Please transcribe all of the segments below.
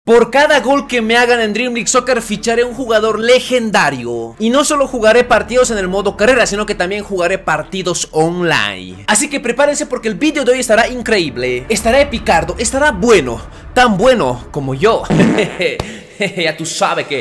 Por cada gol que me hagan en Dream League Soccer ficharé un jugador legendario. Y no solo jugaré partidos en el modo carrera, sino que también jugaré partidos online. Así que prepárense porque el vídeo de hoy estará increíble. Estará epicardo, estará bueno. Tan bueno como yo. Ya tú sabes que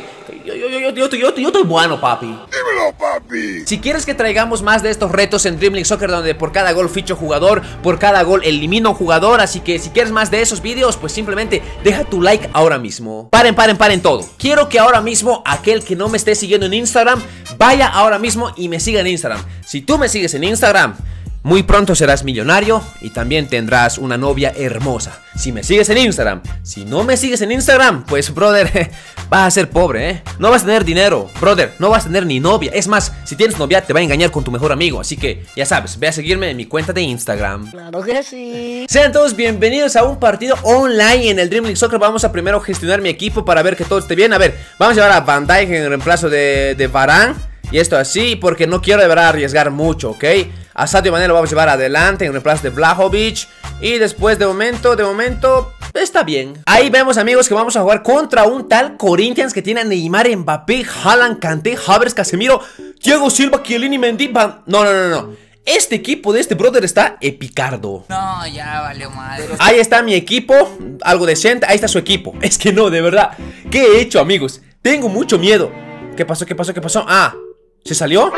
yo estoy bueno, papi. Dímelo, papi. Si quieres que traigamos más de estos retos en Dream League Soccer, donde por cada gol ficho jugador, por cada gol elimino jugador, así que si quieres más de esos vídeos, pues simplemente deja tu like ahora mismo. Paren todo. Quiero que ahora mismo aquel que no me esté siguiendo en Instagram vaya ahora mismo y me siga en Instagram. Si tú me sigues en Instagram, muy pronto serás millonario y también tendrás una novia hermosa. Si me sigues en Instagram. Si no me sigues en Instagram, pues brother, vas a ser pobre, ¿eh? No vas a tener dinero, brother, no vas a tener ni novia. Es más, si tienes novia te va a engañar con tu mejor amigo. Así que ya sabes, ve a seguirme en mi cuenta de Instagram. Claro que sí. Sean todos bienvenidos a un partido online en el Dream League Soccer. Vamos a primero gestionar mi equipo para ver que todo esté bien. A ver, vamos a llevar a Van Dijk en reemplazo de Varane. Y esto así porque no quiero de verdad arriesgar mucho, ¿ok? A Sadio Mané lo vamos a llevar adelante en reemplazo de Vlahovic. Y después de momento está bien. Ahí vemos, amigos, que vamos a jugar contra un tal Corinthians que tiene a Neymar, Mbappé, Haaland, Kanté, Havertz, Casemiro, Thiago Silva, Chiellini, Mendy, No. Este equipo de este brother está epicardo. No, ya valió madre. Ahí está mi equipo, algo decente. Ahí está su equipo. Es que no, de verdad. ¿Qué he hecho, amigos? Tengo mucho miedo. ¿Qué pasó? Ah, ¿se salió?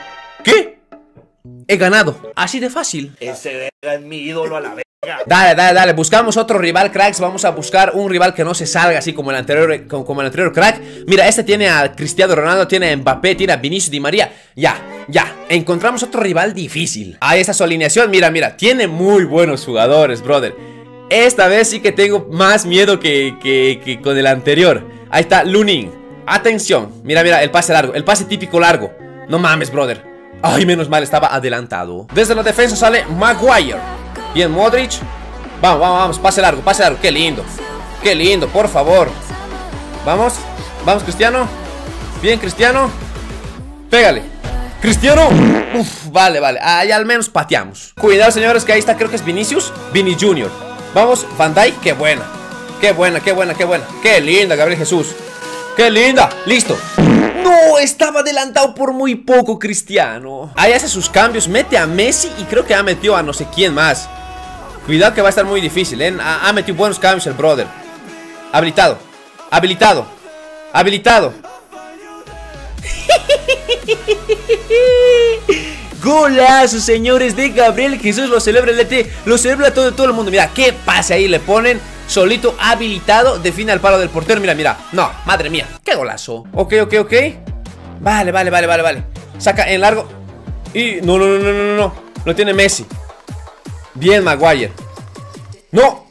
¿Qué? He ganado, así de fácil. Ese es mi ídolo a la verga. Dale, buscamos otro rival, cracks. Vamos a buscar un rival que no se salga así como el anterior crack. Mira, este tiene a Cristiano Ronaldo, tiene a Mbappé, tiene a Vinicius Di María. Ya, encontramos otro rival difícil. Ahí está su alineación, mira, tiene muy buenos jugadores, brother. Esta vez sí que tengo más miedo que con el anterior. Ahí está Lunin. Atención, mira, el pase largo, el pase típico largo. No mames, brother. Ay, menos mal, estaba adelantado. Desde la defensa sale Maguire. Bien, Modric. Vamos, pase largo, qué lindo, por favor. Vamos, Cristiano. Bien, Cristiano. Pégale, Cristiano. Uf, vale, ahí al menos pateamos. Cuidado, señores, que ahí está, creo que es Vinicius, Vini Junior. Vamos, Van Dijk, qué buena. Qué linda, Gabriel Jesús. ¡Qué linda! ¡Listo! ¡No! Estaba adelantado por muy poco Cristiano. Ahí hace sus cambios, mete a Messi y creo que ha metido a no sé quién más. Cuidado que va a estar muy difícil, ¿eh? Ha metido buenos cambios el brother. Habilitado. Golazo, señores, de Gabriel Jesús. Lo celebra el ET, lo celebra todo el mundo. Mira, qué pase ahí le ponen. Solito habilitado, define al palo del portero. Mira, no, madre mía, qué golazo. Ok. Vale. Saca en largo. Y no, lo tiene Messi. Bien, Maguire. ¡No!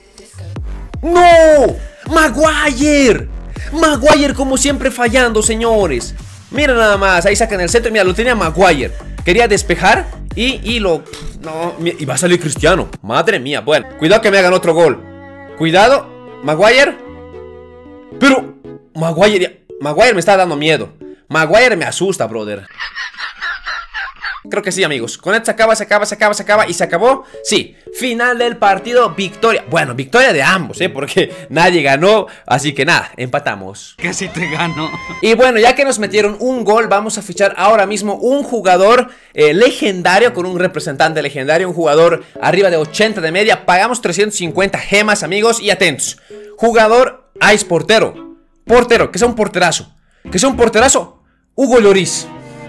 Maguire como siempre fallando, señores. Mira nada más, ahí sacan el centro. Mira, lo tenía Maguire. Quería despejar y lo... No, y va a salir Cristiano. Madre mía, bueno, cuidado que me hagan otro gol. Cuidado, Maguire. Pero Maguire me está dando miedo. Maguire me asusta, brother. Creo que sí, amigos. Con esto se acaba y se acabó. Sí, final del partido, victoria. Bueno, victoria de ambos, porque nadie ganó. Así que nada, empatamos. Casi te gano. Y bueno, ya que nos metieron un gol, vamos a fichar ahora mismo un jugador legendario, con un representante legendario. Un jugador arriba de 80 de media. Pagamos 350 gemas, amigos. Y atentos, jugador Ice portero, que sea un porterazo. Hugo Lloris.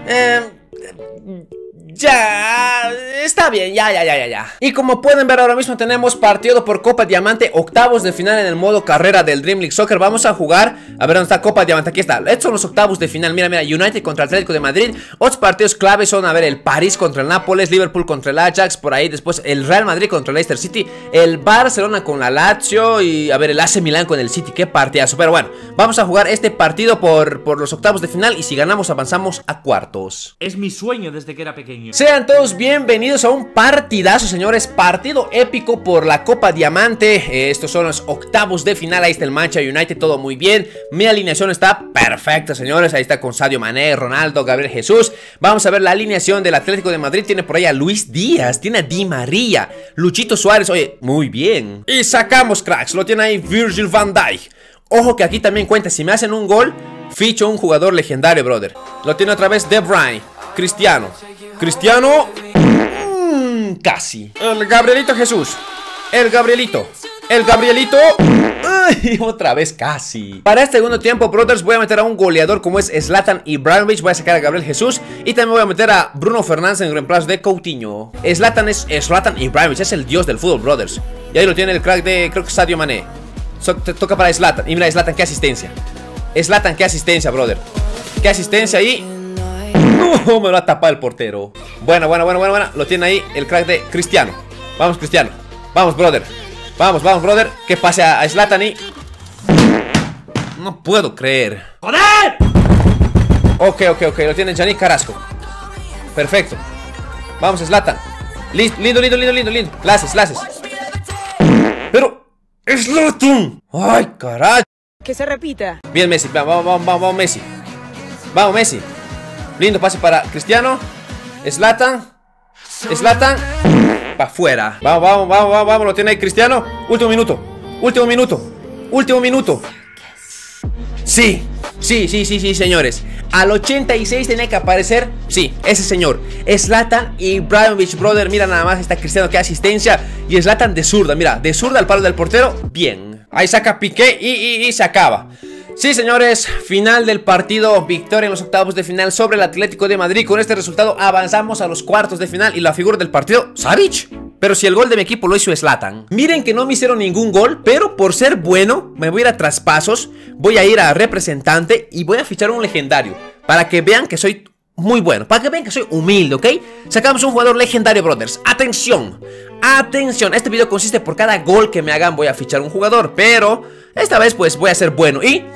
Ya, está bien, ya. Y como pueden ver ahora mismo tenemos partido por Copa Diamante, octavos de final en el modo carrera del Dream League Soccer. Vamos a jugar, a ver dónde está Copa Diamante, aquí está. Estos son los octavos de final, mira, United contra el Atlético de Madrid. Otros partidos claves son, a ver, el París contra el Nápoles, Liverpool contra el Ajax, por ahí después el Real Madrid contra el Leicester City, el Barcelona con la Lazio y, a ver, el AC Milán con el City, qué partidazo. Pero bueno, vamos a jugar este partido por los octavos de final y si ganamos avanzamos a cuartos. Es mi sueño desde que era pequeño. Sean todos bienvenidos a un partidazo, señores. Partido épico por la Copa Diamante. Estos son los octavos de final. Ahí está el Manchester United, todo muy bien. Mi alineación está perfecta, señores. Ahí está con Sadio Mané, Ronaldo, Gabriel Jesús. Vamos a ver la alineación del Atlético de Madrid. Tiene por ahí a Luis Díaz, tiene a Di María, Luchito Suárez. Oye, muy bien. Y sacamos, cracks. Lo tiene ahí Virgil van Dijk. Ojo que aquí también cuenta. Si me hacen un gol, ficho un jugador legendario, brother. Lo tiene otra vez De Bruyne. Cristiano. Cristiano. Casi. El Gabrielito Jesús. El Gabrielito. El Gabrielito. Ay, otra vez casi. Para este segundo tiempo, brothers, voy a meter a un goleador como es Zlatan Ibrahimovic. Voy a sacar a Gabriel Jesús. Y también voy a meter a Bruno Fernández en reemplazo de Coutinho. Zlatan es Zlatan Ibrahimovic. Es el dios del fútbol, brothers. Y ahí lo tiene el crack de, creo que Sadio Mané. Toca para Zlatan. Y mira, Zlatan, qué asistencia. Zlatan, qué asistencia, brother. Qué asistencia ahí. No, me lo ha tapado el portero. Bueno. Lo tiene ahí el crack de Cristiano. Vamos, Cristiano. Vamos, brother. Vamos, brother. Que pase a Zlatan y... No puedo creer. ¡Joder! Ok. Lo tiene Yannick Carrasco. Perfecto. Vamos, Zlatan. Lindo. Laces. Pero... ¡Zlatan! ¡Ay, caray! Que se repita. Bien, Messi. Vamos, Messi. Vamos, Messi. Lindo pase para Cristiano. Zlatan. Para afuera. Vamos. Lo tiene ahí Cristiano. Último minuto. Sí, señores. Al 86 tenía que aparecer. Sí, ese señor Zlatan Ibrahimovic, brother. Mira nada más, está Cristiano, que asistencia. Y Zlatan de zurda, mira, de zurda al palo del portero. Bien, ahí saca Piqué y se acaba. Sí, señores, final del partido, victoria en los octavos de final sobre el Atlético de Madrid. Con este resultado avanzamos a los cuartos de final. Y la figura del partido, Savic. Pero si el gol de mi equipo lo hizo Zlatan. Miren que no me hicieron ningún gol, pero por ser bueno, me voy a ir a traspasos. Voy a ir a representante y voy a fichar un legendario, para que vean que soy muy bueno, para que vean que soy humilde, ¿ok? Sacamos un jugador legendario, brothers. Atención, este video consiste por cada gol que me hagan voy a fichar un jugador, pero esta vez pues voy a ser bueno. Y...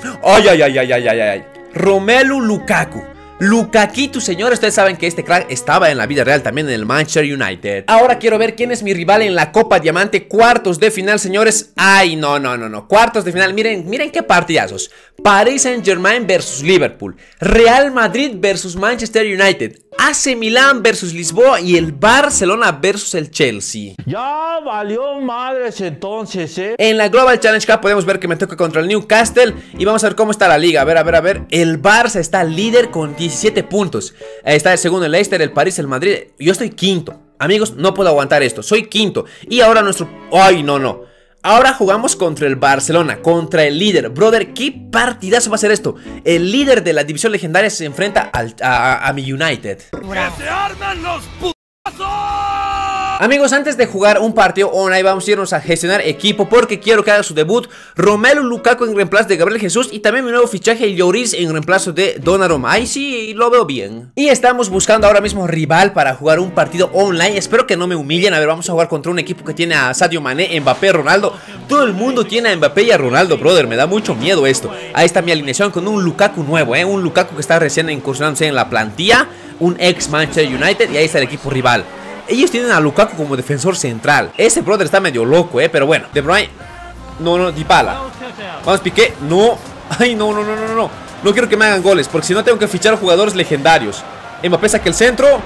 ¡Ay! Romelu Lukaku. Lukaku, señores, ustedes saben que este crack estaba en la vida real también en el Manchester United. Ahora quiero ver quién es mi rival en la Copa Diamante. Cuartos de final, señores. Ay, no. Cuartos de final, miren qué partidazos. Paris Saint-Germain versus Liverpool. Real Madrid versus Manchester United. AC Milán versus Lisboa. Y el Barcelona versus el Chelsea. Ya valió madres entonces, En la Global Challenge Cup podemos ver que me toca contra el Newcastle. Y vamos a ver cómo está la liga. A ver. El Barça está líder con 17 puntos. Está el segundo el Leicester, el París, el Madrid. Yo estoy quinto. Amigos, no puedo aguantar esto. Soy quinto. Y ahora nuestro... ¡Ay, no! Ahora jugamos contra el Barcelona, contra el líder. Brother, qué partidazo va a ser esto. El líder de la división legendaria se enfrenta a mi United. ¡Que se armen los putazos! Amigos, antes de jugar un partido online vamos a irnos a gestionar equipo, porque quiero que haga su debut Romelu Lukaku en reemplazo de Gabriel Jesús. Y también mi nuevo fichaje, Lloris, en reemplazo de Donnarumma. Ahí sí lo veo bien. Y estamos buscando ahora mismo rival para jugar un partido online. Espero que no me humillen. A ver, vamos a jugar contra un equipo que tiene a Sadio Mané, Mbappé, Ronaldo. Todo el mundo tiene a Mbappé y a Ronaldo, brother. Me da mucho miedo esto. Ahí está mi alineación con un Lukaku nuevo, un Lukaku que está recién incursionándose en la plantilla. Un ex Manchester United. Y ahí está el equipo rival. Ellos tienen a Lukaku como defensor central. Ese brother está medio loco, pero bueno. De Bruyne. No, Dybala. Vamos, Piqué. No. Ay, no. No quiero que me hagan goles, porque si no tengo que fichar jugadores legendarios. Mbappé saca el centro.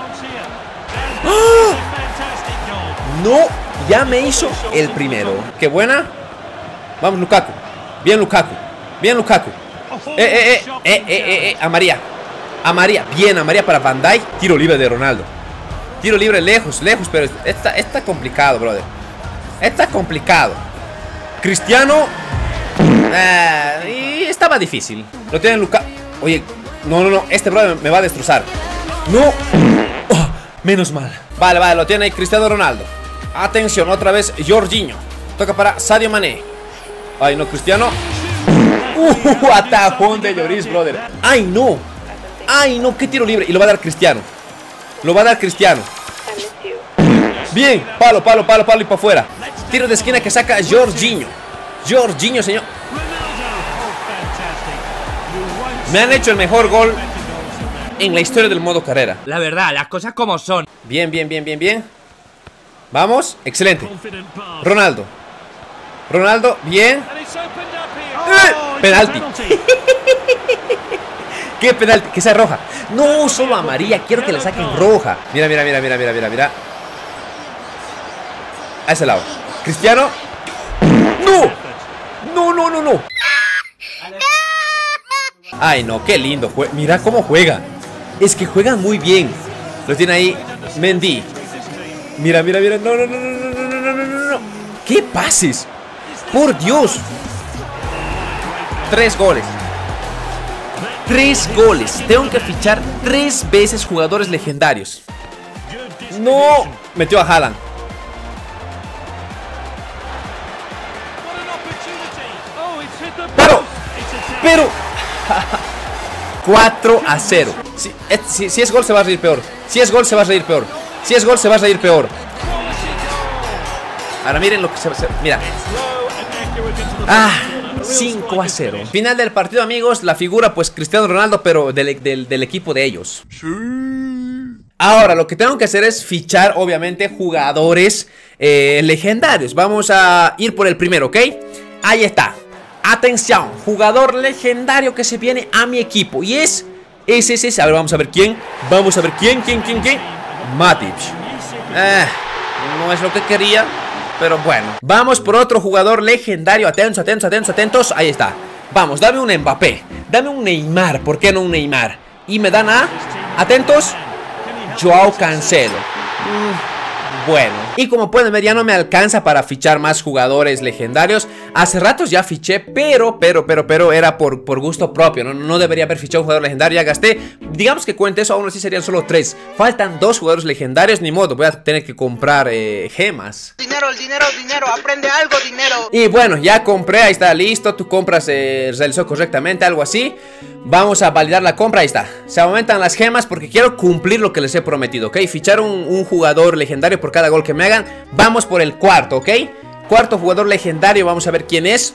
¡Ah! No, ya me hizo el primero. Qué buena. Vamos, Lukaku. Bien, Lukaku. A María. Bien, a María para Van Dijk. Tiro libre de Ronaldo. Tiro libre lejos, pero está complicado, brother. Está complicado. Cristiano. Y estaba difícil. Lo tiene Lukaku. Oye, no, este brother me va a destrozar. No. Oh, menos mal. Vale, lo tiene ahí Cristiano Ronaldo. Atención, otra vez Jorginho. Toca para Sadio Mané. Ay, no, Cristiano. Atajón de Lloris, brother. Ay, no, qué tiro libre. Y lo va a dar Cristiano. Bien, palo y para afuera. Tiro de esquina que saca Jorginho, señor. Me han hecho el mejor gol en la historia del modo carrera. La verdad, las cosas como son. Bien. Vamos, excelente. Ronaldo, bien. Penalti. ¿Qué penalti? Que sea roja. No, solo amarilla. Quiero que le saquen roja. Mira. A ese lado. Cristiano. No. Ay, no, qué lindo. Mira cómo juega. Es que juegan muy bien. Lo tiene ahí Mendy. Mira, mira, mira. No, no, no, no, no, no, no, no, no. ¿Qué pases? Por Dios. 3 goles. 3 goles. Tengo que fichar 3 veces jugadores legendarios. No. Metió a Haaland. Pero 4-0. Si es gol se va a reír peor. Si es gol se va a reír peor. Si es gol se va a reír peor. Ahora miren lo que se va a hacer. Mira. 5-0. Final del partido, amigos. La figura, pues, Cristiano Ronaldo, pero del equipo de ellos. Ahora, lo que tengo que hacer es fichar, obviamente, jugadores legendarios. Vamos a ir por el primero, ¿ok? Ahí está. Atención, jugador legendario que se viene a mi equipo. Y es ese. A ver, vamos a ver quién. Vamos a ver quién. Matic. No es lo que quería, pero bueno. Vamos por otro jugador legendario. Atentos. Ahí está. Vamos, dame un Mbappé. Dame un Neymar. ¿Por qué no un Neymar? Y me dan a... Atentos. Joao Cancelo. Bueno, y como pueden ver ya no me alcanza para fichar más jugadores legendarios. Hace ratos ya fiché, pero era por gusto propio. No debería haber fichado un jugador legendario, ya gasté. Digamos que cuente eso, aún así serían solo 3. Faltan 2 jugadores legendarios, ni modo, voy a tener que comprar gemas. Dinero, aprende algo, dinero. Y bueno, ya compré, ahí está, listo. Tu compra se realizó correctamente, algo así. Vamos a validar la compra, ahí está. Se aumentan las gemas porque quiero cumplir lo que les he prometido, ¿ok? Fichar un jugador legendario por cada gol que me hagan. Vamos por el cuarto, ¿ok? Cuarto jugador legendario, vamos a ver quién es.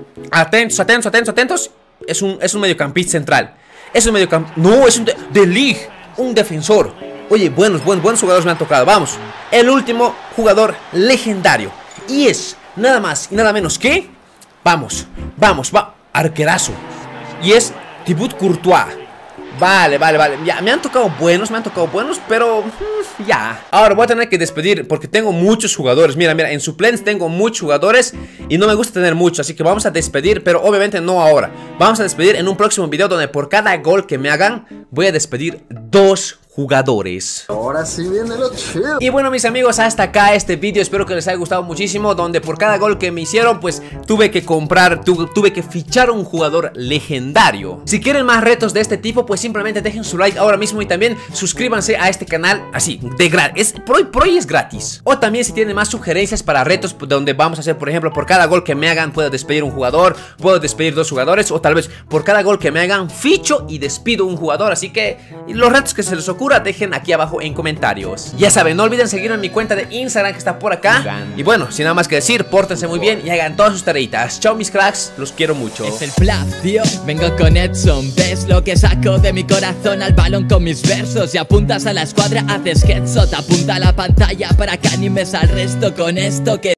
Atentos. Es un mediocampista central. Es un mediocampista... No, es un de League. Un defensor. Oye, buenos jugadores me han tocado. Vamos, el último jugador legendario. Y es nada más y nada menos que... Vamos, arquerazo. Y es Thibaut Courtois. Vale, ya, me han tocado buenos, pero ya. Ahora voy a tener que despedir porque tengo muchos jugadores. Mira, en suplentes tengo muchos jugadores y no me gusta tener muchos, así que vamos a despedir, pero obviamente no ahora. Vamos a despedir en un próximo video donde por cada gol que me hagan voy a despedir 2 jugadores. Ahora sí viene lo chido. Y bueno, mis amigos, hasta acá este vídeo. Espero que les haya gustado muchísimo, donde por cada gol que me hicieron, pues tuve que comprar, tuve que fichar un jugador legendario. Si quieren más retos de este tipo, pues simplemente dejen su like ahora mismo y también suscríbanse a este canal así, de gratis. Por hoy es gratis. O también si tienen más sugerencias para retos donde vamos a hacer, por ejemplo, por cada gol que me hagan puedo despedir un jugador, puedo despedir 2 jugadores, o tal vez por cada gol que me hagan ficho y despido un jugador. Así que los retos que se les ocurra dejen aquí abajo en comentarios. Ya saben, no olviden seguirme en mi cuenta de Instagram que está por acá. Y bueno, sin nada más que decir, pórtense muy bien y hagan todas sus tareitas. Chao mis cracks, los quiero mucho. Es el plaf, tío, vengo con Edson. ¿Ves lo que saco de mi corazón al balón con mis versos? Y apuntas a la escuadra, haces headshot. Apunta a la pantalla para que animes al resto con esto que...